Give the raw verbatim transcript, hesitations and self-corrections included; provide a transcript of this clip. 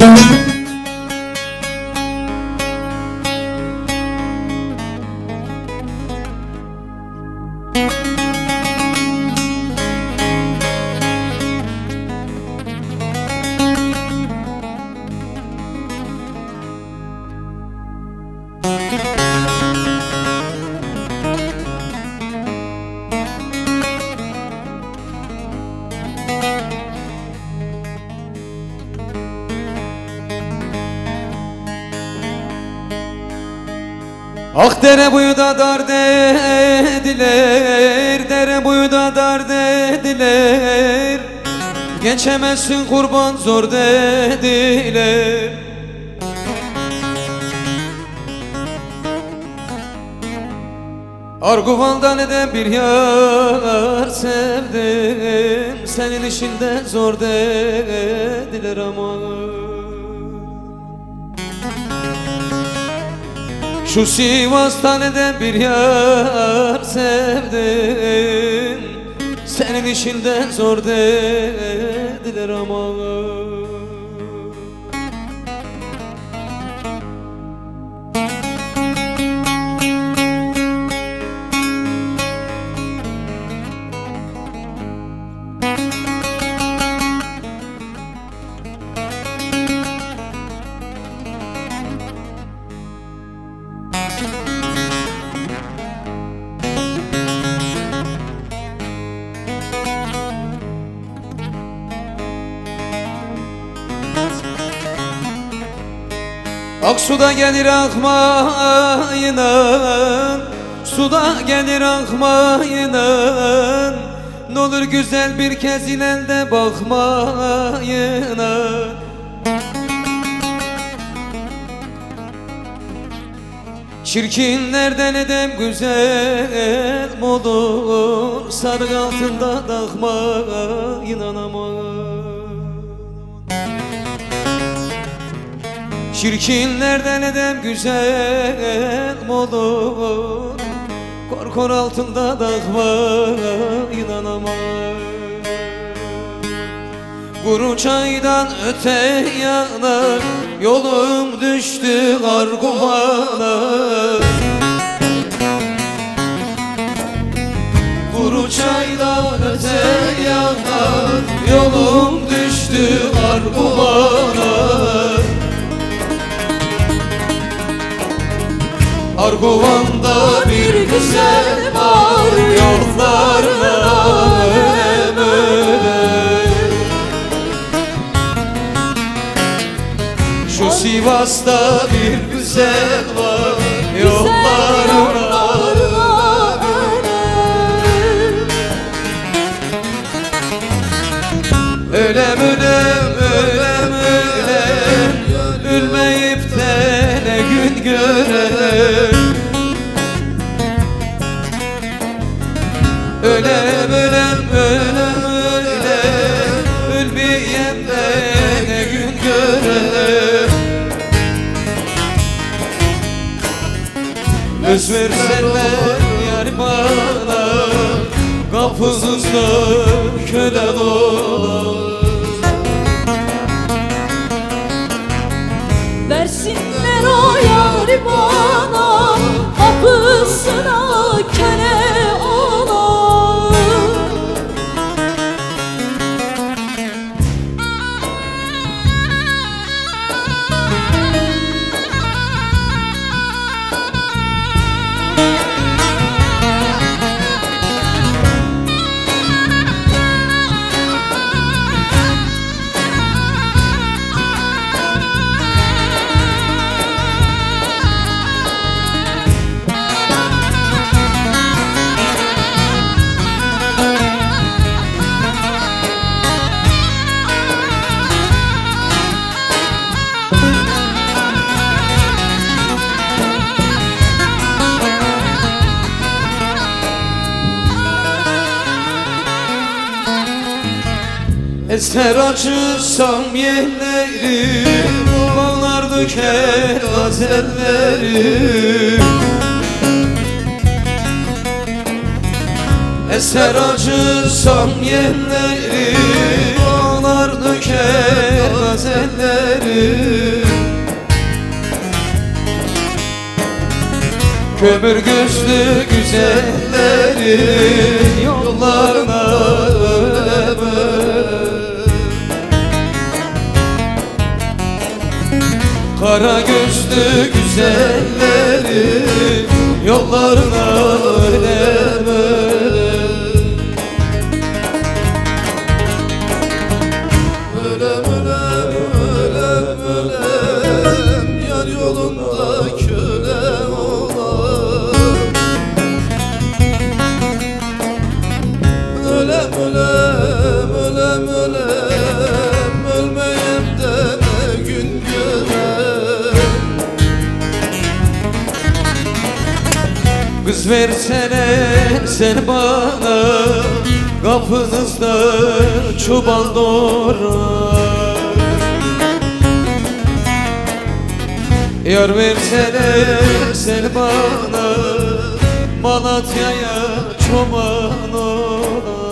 Ah dere boyu da dar dediler, dere boyu da dar dediler, geçemezsin kurban zor dediler. Arguval'dan neden bir yar sevdim, senin işinde zor dediler ama. Şu Sivas'tan neden bir yar sevdim, senin işinden zor dediler ama. Aksuda gelir akmayına, suda gelir akmayına, n'olur güzel bir kez ilelde bakmayına. Çirkinlerden edem güzel olur, sarık altında takmayına aman. Çirkinlerden edem güzel olur, korkor altında takma inanamam. Kuru çaydan öte yana yolum düştü Arguval'a. Kuru çaydan öte yana yolum düştü Arguval'a. Arguvan'da bir güzel var, yollarına ölem ölem. Şu Sivas'ta bir güzel var, yollarına ölem. Ölem ölem ölem ölem, ölmeyip de ne gün görelim. Ölem ölem ölem ölem, ölmeyem de ne gün görelim. Öz versenler yar bana, kapısızda köle olur. Versinler o yar bana, kapısına köle olur. Eser açırsam yerleri, bağlar döker gazelleri. Eser açırsam yerleri, bağlar döker söyler gazelleri. Kömür gözlü güzelleri yollarına ölem ölem. Kara gözlü güzelleri yollarına ölem ölem. Ölem ölem ölem ölem, yar yolunda köle olam. Ölem ölem ölem ölem, ölmeyem de ne gün görem. Kız versene sen bana, kapınızda çoban doğrar. Yar versene sen bana, Malatya'ya çoban olar.